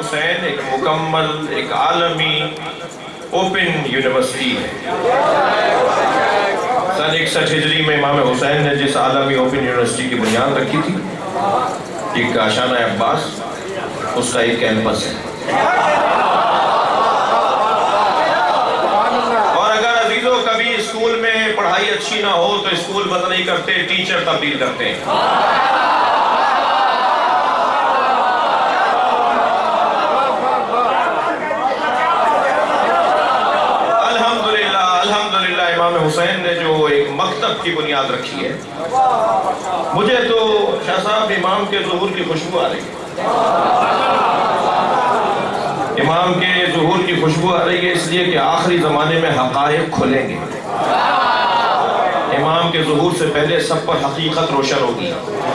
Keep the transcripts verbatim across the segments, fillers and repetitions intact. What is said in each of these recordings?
حسین ایک مکمل ایک عالمی اوپن یونیورسٹی ہے۔ سن اکسٹھ ہجری میں امام حسین نے جس عالمی اوپن یونیورسٹی کی بنیاد رکھی تھی، ایک کاشانہ عباس، اس کا ایک کیمپس ہے۔ اور اگر عزیزوں کبھی اسکول میں پڑھائی اچھی نہ ہو تو اسکول بند نہیں کرتے، ٹیچر تبدیل کرتے ہیں۔ الحمدللہ الحمدللہ امام حسین نے جو ایک مکتب کی بنیاد رکھی ہے، مجھے تو شاہ صاحب امام کے ظہور کی خوشبو آ رہی ہے۔ امام کے ظہور کی خوشبو آ رہی ہے اس لیے کہ آخری زمانے میں حقائق کھلیں گے۔ امام کے ظہور سے پہلے سب پر حقیقت روشن ہوگی،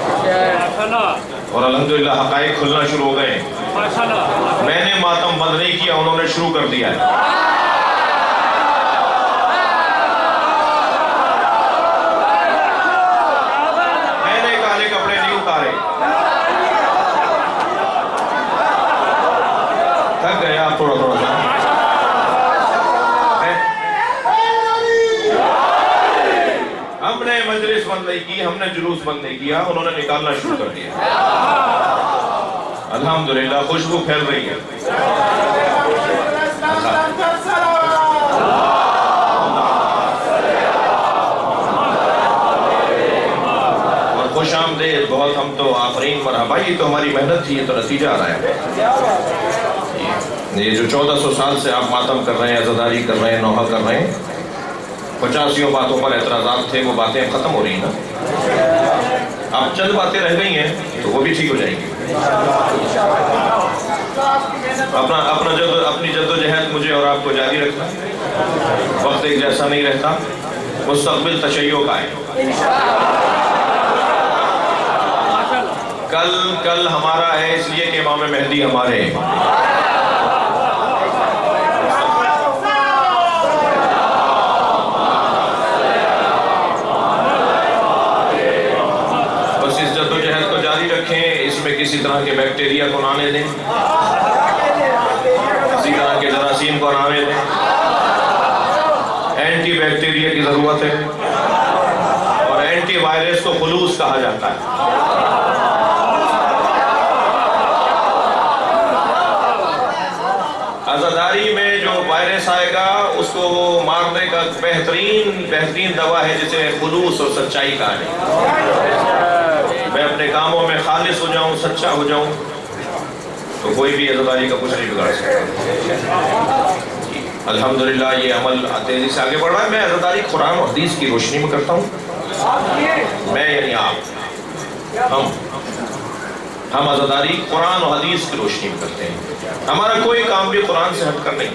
اور الحمدللہ حقائق کھلنا شروع ہو گئے۔ میں نے ماتم بند نہیں کیا، انہوں نے شروع کر دیا ہے۔ میں نے کالے کپڑے نہیں اتارے، تھک گئے آپ تھوڑا تھوڑا سا۔ ہم نے مجلس بند نہیں کی، ہم نے جلوس بند نہیں کیا، انہوں نے نکالنا شروع کر دیا۔ الحمدللہ خوشبو پھیل رہی ہے۔ اور خوش آمدید، بہت ہم تو آفرین مرحبا، یہ تو ہماری محنت تھی، یہ تو نتیجہ آ رہا ہے۔ یہ جو چودہ سو سال سے آپ ماتم کر رہے ہیں، عزاداری کر رہے ہیں، نوحہ کر رہے ہیں، پچاسیوں باتوں پر اعتراضات تھے، وہ باتیں ختم ہو رہی ہیں نا۔ اب چند باتیں رہ گئی ہیں تو وہ بھی ٹھیک ہو جائیں گی۔ اپنا اپنا جد اپنی جد و جہد مجھے اور آپ کو جاری رکھنا، وقت ایک جیسا نہیں رہتا، مستقبل تشیع کا ہے۔ کل کل ہمارا ہے اس لیے کہ امام مہدی ہمارے ہیں۔ بس اس جد و جہد کو جاری رکھیں، اس میں کسی طرح کے بیکٹیریا کو نہ آنے دیں، کسی طرح کے جراثیم کو نہ آنے دیں۔ اینٹی بیکٹیریا کی ضرورت ہے، اور اینٹی وائرس کو خلوص کہا جاتا ہے۔ عزاداری میں جو وائرس آئے گا اس کو مارنے کا بہترین بہترین دوا ہے جسے خلوص اور سچائی کہا ہے۔ میں اپنے کاموں میں خالص ہو جاؤں، سچا ہو جاؤں، تو کوئی بھی عزاداری کا کچھ نہیں بگاڑ سکتا۔ الحمدللہ یہ عمل تیزی سے آگے بڑھ رہا ہے۔ میں عزاداری قرآن و حدیث کی روشنی میں کرتا ہوں، میں یعنی آپ، ہم ہم عزاداری قرآن و حدیث کی روشنی میں کرتے ہیں۔ ہمارا کوئی کام بھی قرآن سے ہٹ کر نہیں۔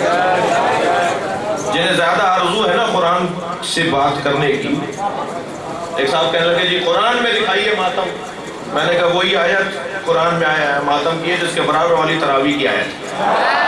جنہیں زیادہ آرزو ہے نا قرآن سے بات کرنے کی، ایک صاحب کہنے لگے جی قرآن میں دکھائیے ماتم۔ میں نے کہا وہی آیت قرآن میں آیا ہے ماتم کی ہے جس کے برابر والی تراویح کی آیت۔